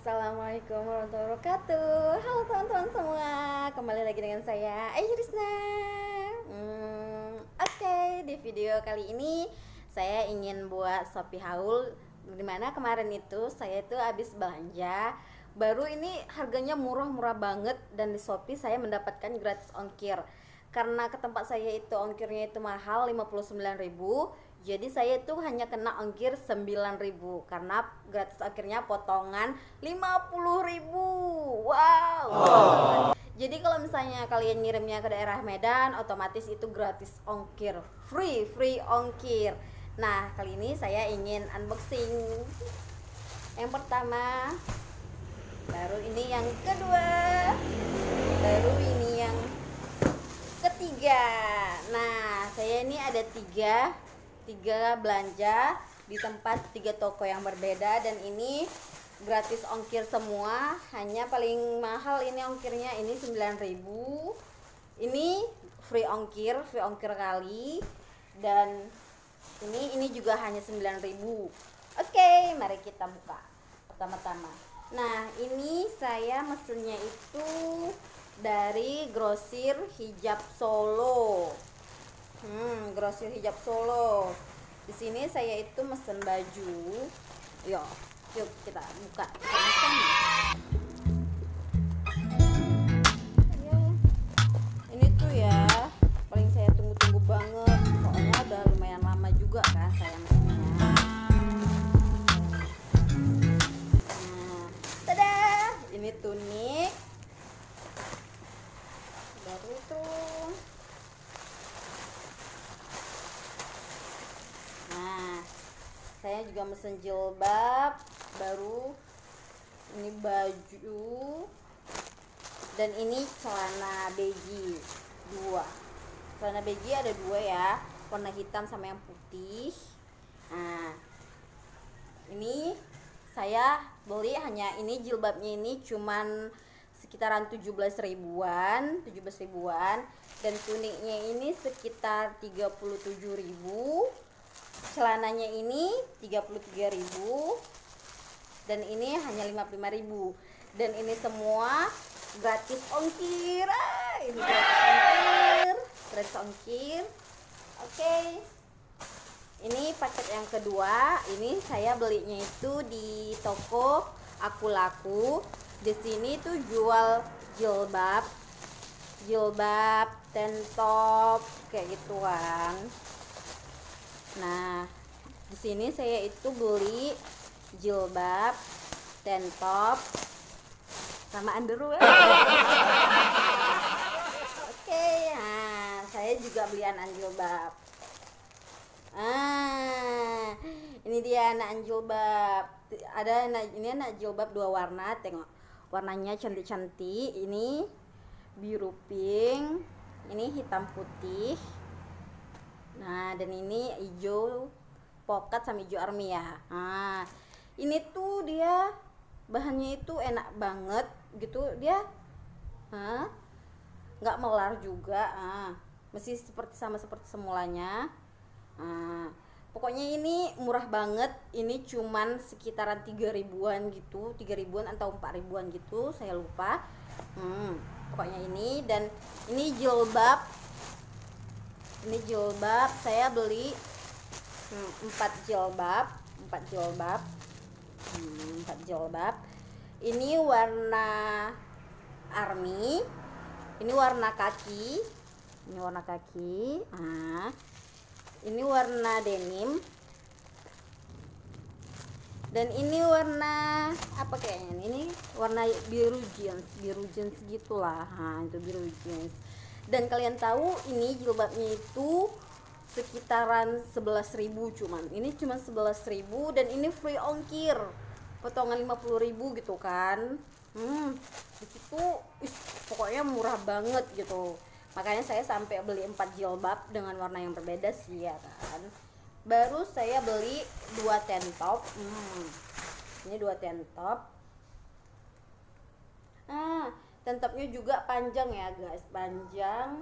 Assalamualaikum warahmatullahi wabarakatuh. Halo teman-teman semua, kembali lagi dengan saya Rizna. Oke, di video kali ini saya ingin buat Shopee haul. Dimana kemarin itu saya itu habis belanja, baru ini harganya murah-murah banget, dan di Shopee saya mendapatkan gratis ongkir. Karena ke tempat saya itu ongkirnya itu mahal 59.000, jadi saya itu hanya kena ongkir 9.000 karena gratis ongkirnya potongan 50.000. Wow. Jadi kalau misalnya kalian ngirimnya ke daerah Medan, otomatis itu gratis ongkir, free ongkir. Nah, kali ini saya ingin unboxing yang pertama, baru ini yang kedua, baru ini yang ketiga. Nah, saya ini ada tiga belanja di tempat tiga toko yang berbeda, dan ini gratis ongkir semua. Hanya paling mahal ini ongkirnya ini 9.000. Ini free ongkir kali, dan ini juga hanya 9.000. Oke, mari kita buka pertama-tama. Nah, ini saya mesennya itu dari Grosir Hijab Solo. Grosir Hijab Solo. Di sini saya itu mesen baju. Yuk kita buka sama-sama. Ini tuh ya, paling saya tunggu-tunggu banget. Soalnya udah lumayan lama juga kan saya mesennya. Tada! Ini tunik. Baru tuh. Nah, saya juga mesen jilbab baru. Ini baju, dan ini celana beji dua. Celana beji ada dua ya, warna hitam sama yang putih. Nah, ini saya beli hanya ini, jilbabnya ini cuman sekitaran 17 ribuan, dan tuniknya ini sekitar 37.000. Celananya ini 33.000, dan ini hanya 55.000, dan ini semua gratis ongkir. Ini gratis ongkir. Oke. Ini paket yang kedua. Ini saya belinya itu di toko Aku Laku. Di sini tuh jual jilbab, tank top kayak gituan. Nah, di sini saya itu beli jilbab, tank top, sama underwear. Oke, nah saya juga beli anak jilbab. Ini dia anak jilbab. Ini anak jilbab dua warna. Tengok, warnanya cantik-cantik. Ini biru pink, ini hitam putih. Nah, dan ini hijau pokat sama hijau army ya. Nah, ini tuh dia bahannya itu enak banget gitu, dia nggak melar juga, masih seperti semulanya. Pokoknya ini murah banget. Ini cuman sekitaran 3.000-an gitu, 3.000-an atau 4.000-an gitu, saya lupa. Pokoknya ini, dan ini jilbab. Ini jilbab saya beli 4 jilbab. Ini warna army, ini warna kaki, ini warna denim, dan ini warna apa kayaknya, ini warna biru jeans gitulah. Itu biru jeans. Dan kalian tahu ini jilbabnya itu sekitaran 11.000, cuman ini cuma 11.000, dan ini free ongkir, potongan 50.000 gitu kan. Di situ pokoknya murah banget gitu. Makanya saya sampai beli 4 jilbab dengan warna yang berbeda sih ya kan. Baru saya beli 2 tank top. Ini 2 tank top. Tank topnya juga panjang ya guys, panjang.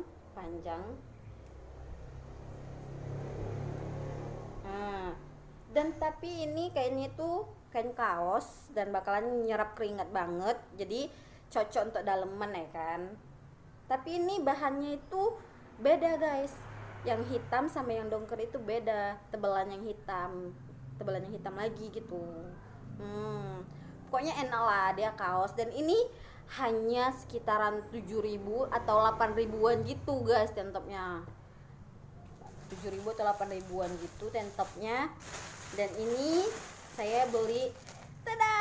Dan tapi ini kayaknya tuh kain kaos dan bakalan nyerap keringat banget, jadi cocok untuk daleman ya kan. Tapi ini bahannya itu beda guys, yang hitam sama yang dongker itu beda, tebalan yang hitam lagi gitu. Pokoknya enak lah dia kaos, dan ini hanya sekitaran 7.000 atau 8.000-an gitu guys tank topnya. 7.000 atau 8.000-an gitu tank topnya. Dan ini saya beli, tada,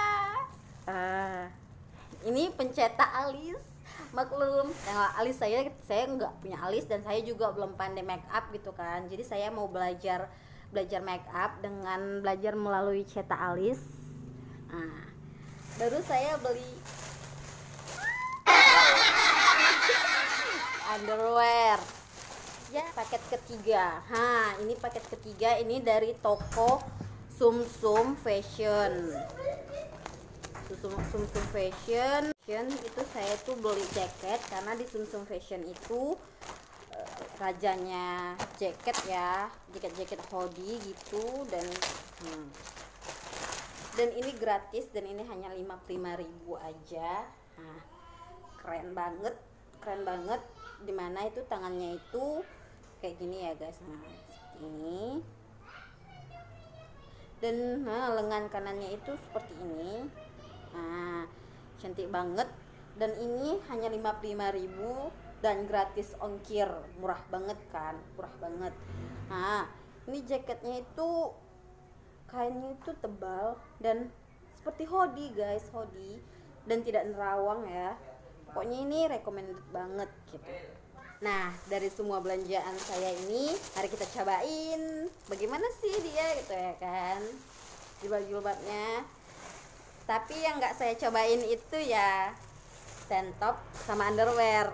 ini pencetak alis, maklum. Nah, alis saya nggak punya alis, dan saya juga belum pandai make up gitu kan. Jadi saya mau belajar make up dengan belajar melalui cetak alis. Nah, baru saya beli underwear ya, paket ketiga. Ini paket ketiga, ini dari toko Sum Sum Fashion. Sum Sum Fashion itu saya tuh beli jaket karena di Sum Sum Fashion itu rajanya jaket ya, jaket hoodie gitu. Dan ini gratis, dan ini hanya 55.000 aja. Keren banget dimana itu tangannya itu kayak gini ya guys. Seperti ini, dan lengan kanannya itu seperti ini. Cantik banget, dan ini hanya 55.000 dan gratis ongkir. Murah banget kan, murah banget. Ini jaketnya itu kainnya itu tebal dan seperti hoodie guys, hoodie, dan tidak nerawang ya. Pokoknya ini recommended banget gitu. Nah, dari semua belanjaan saya ini, mari kita cobain bagaimana sih dia gitu ya kan, jilbab-jilbabnya. Tapi yang nggak saya cobain itu ya tank top sama underwear.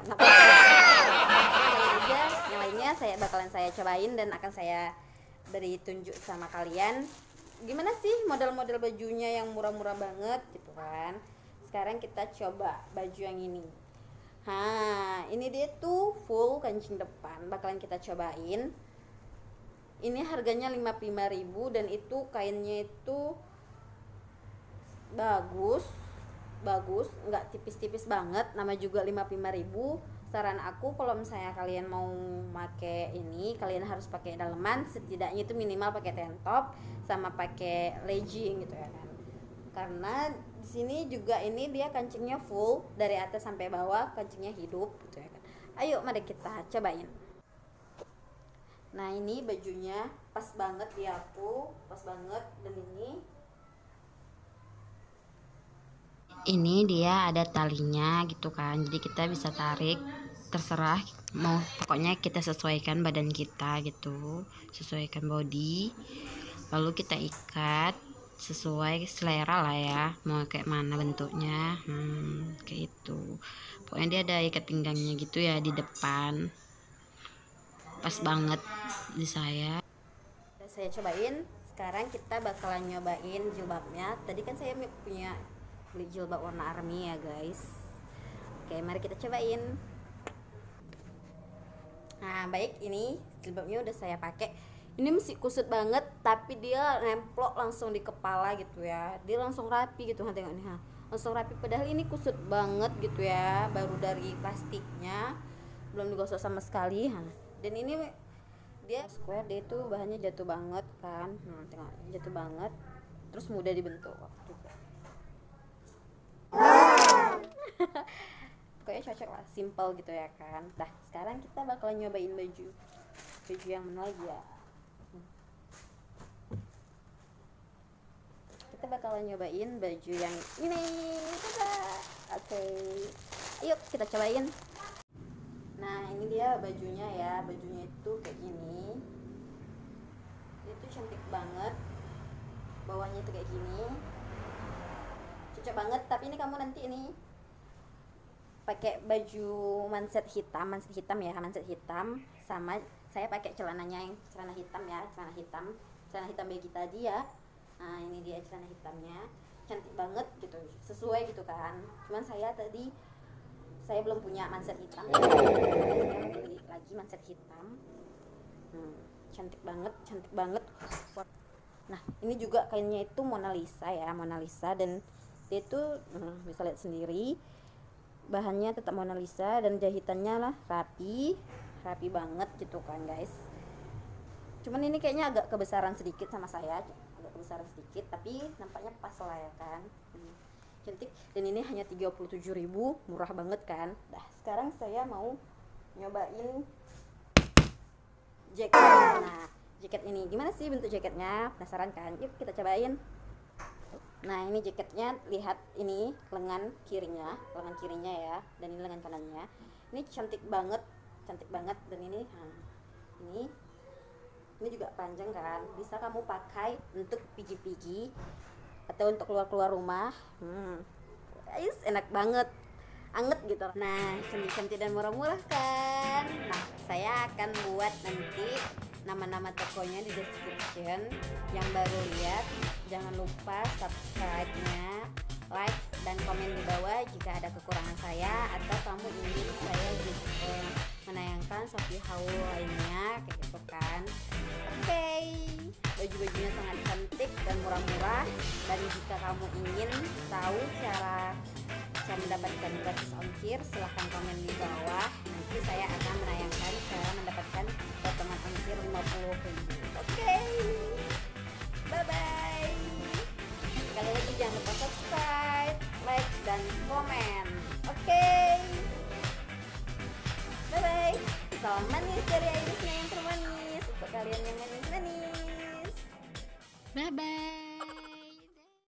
Yang lainnya bakalan saya cobain dan akan saya beri tunjuk sama kalian gimana sih model-model bajunya yang murah-murah banget gitu kan. Sekarang kita coba baju yang ini. Ini dia tuh full kancing depan, bakalan kita cobain. Ini harganya 55.000 dan itu kainnya itu bagus, nggak tipis-tipis banget. Nama juga 55.000. Saran aku kalau misalnya kalian mau pakai ini, kalian harus pakai daleman, setidaknya itu minimal pakai tank top sama pakai legging gitu ya kan. Karena di sini juga ini dia kancingnya full dari atas sampai bawah, kancingnya hidup gitu ya kan. Ayo mari kita cobain. Nah, ini bajunya pas banget di aku, pas banget. Dan ini dia ada talinya gitu kan, jadi kita bisa tarik, terserah mau, pokoknya kita sesuaikan badan kita gitu, sesuaikan body, lalu kita ikat sesuai selera lah ya, mau kayak mana bentuknya. Kayak itu, pokoknya dia ada ikat pinggangnya gitu ya di depan, pas banget di saya. Saya cobain. Sekarang kita bakalan nyobain jilbabnya. Tadi kan saya punya beli jilbab warna army ya guys. Oke, mari kita cobain. Nah, baik, ini jilbabnya udah saya pakai. Ini masih kusut banget, tapi dia nemplok langsung di kepala gitu ya. Dia langsung rapi gitu, tengok nih, langsung rapi. Padahal ini kusut banget gitu ya, baru dari plastiknya, belum digosok sama sekali. Dan ini dia square, dia itu bahannya jatuh banget kan. Tengok, jatuh banget, terus mudah dibentuk juga. Pokoknya cocok lah, simple gitu ya kan. Nah, sekarang kita bakalan nyobain baju yang mana lagi ya. Kita bakalan nyobain baju yang ini. Oke, yuk kita cobain. Nah, ini dia bajunya ya. Bajunya itu kayak gini. Itu cantik banget. Bawahnya itu kayak gini, cocok banget. Tapi ini kamu nanti ini pakai baju manset hitam ya, manset hitam, sama saya pakai celananya yang celana hitam ya, celana hitam bagi tadi ya. Nah, ini dia celana hitamnya, cantik banget gitu, sesuai gitu kan. Cuman saya belum punya manset hitam, saya mau beli lagi manset hitam. Cantik banget. Nah ini juga kainnya itu Mona Lisa ya, Mona Lisa, dan dia tuh bisa lihat sendiri bahannya tetap Mona Lisa dan jahitannya lah rapi banget gitu kan guys. Cuman ini kayaknya agak kebesaran sedikit sama saya, agak kebesaran sedikit, tapi nampaknya pas lah ya kan. Cantik, dan ini hanya 37.000, murah banget kan. Nah sekarang saya mau nyobain jaket. Nah jaket ini gimana sih bentuk jaketnya, penasaran kan? Yuk kita cobain. Nah ini jaketnya, lihat ini lengan kirinya ya, dan ini lengan kanannya. Ini cantik banget dan ini ini juga panjang kan, bisa kamu pakai untuk pigi-pigi atau untuk keluar rumah. Enak banget, anget gitu. Nah cantik dan murah-murah kan. Nah saya akan buat nanti nama-nama tokonya di description. Yang baru lihat jangan lupa subscribe-nya, like dan komen di bawah jika ada kekurangan saya atau kamu ingin saya juga menayangkan Shopee haul lainnya kayak gitu kan. Oke, baju-bajunya sangat cantik dan murah-murah, dan jika kamu ingin tahu cara mendapatkan gratis ongkir silahkan komen di bawah, nanti saya akan menayangkan cara mendapatkan potongan ongkir 50.000. Oke, bye bye. Sekali lagi jangan lupa subscribe, like dan komen. Oke, bye bye. Salam manis dari Irisnya yang termanis untuk kalian yang manis-manis. Bye bye.